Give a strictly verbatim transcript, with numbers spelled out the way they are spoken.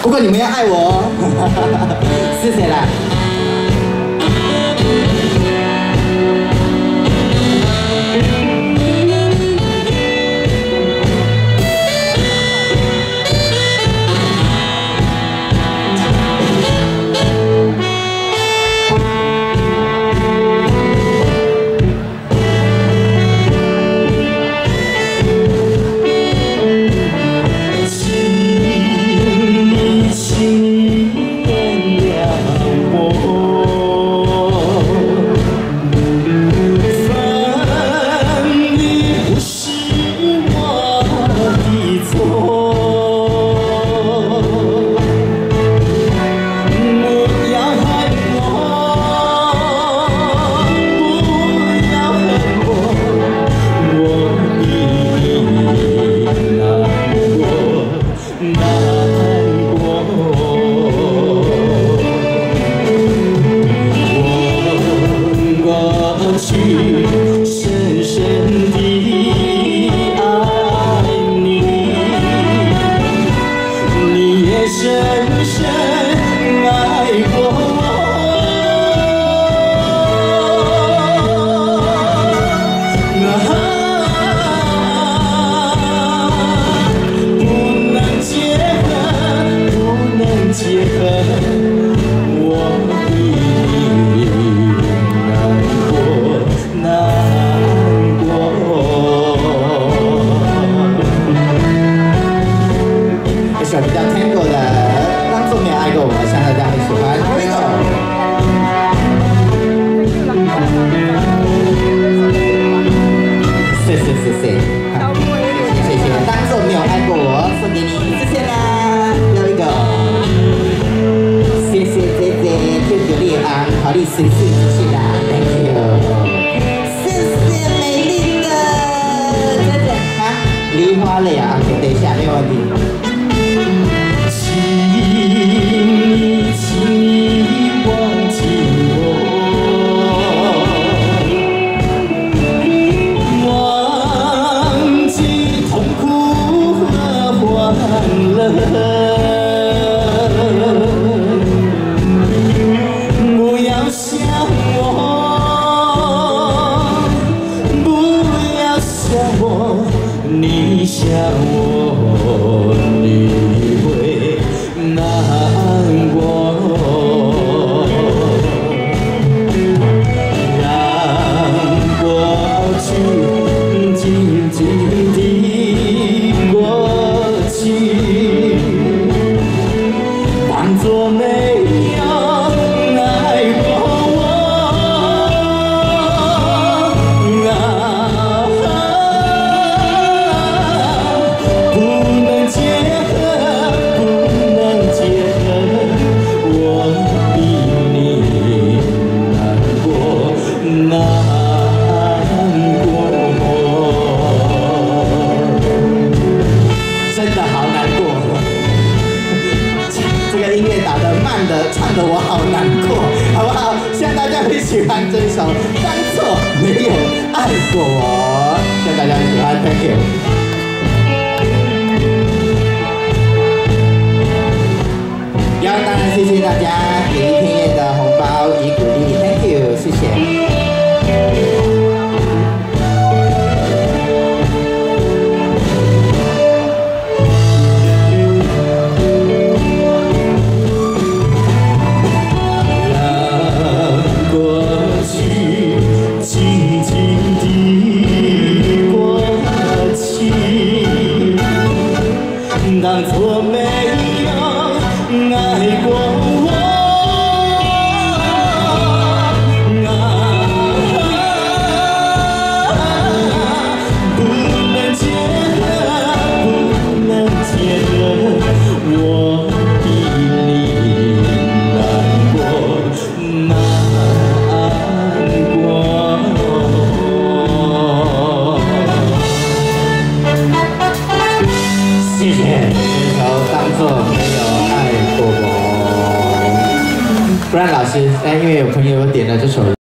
不过你们要爱我哦。是谁啦？ 深深地爱你，你也深深爱过我。不能结合，不能结合，我比你。 比较 Tango 的，当作没有爱过我，相信大家很喜欢。Here we go。谢谢谢谢，谢谢，当作没有爱过我，送给你，谢谢啦。Here we go。谢谢姐姐，谢谢丽安，好你随时继续啦 ，Thank you。谢谢美丽的姐姐啊，梨花泪啊 ，OK， 等一下没有问题。 请你，请你忘记我，忘记痛苦和欢乐，不要想我，不要想我，你想我，你会。 难过，让过去静静地过去，当作没有爱过我。啊，不能结合。 难过，真的好难过。这个音乐打得慢的，唱得我好难过，好不好？希望大家会喜欢这首《当作没有爱过我》，希望大家会喜欢 ，Thank you。然后当然谢谢大家给一天夜的红包以鼓励 ，Thank you， 谢谢。 当作没有爱过我，啊，不能结合，不能结合，我比你难过，难过。谢谢。 当作没有爱过我，不然老师，但因为有朋友点了这首。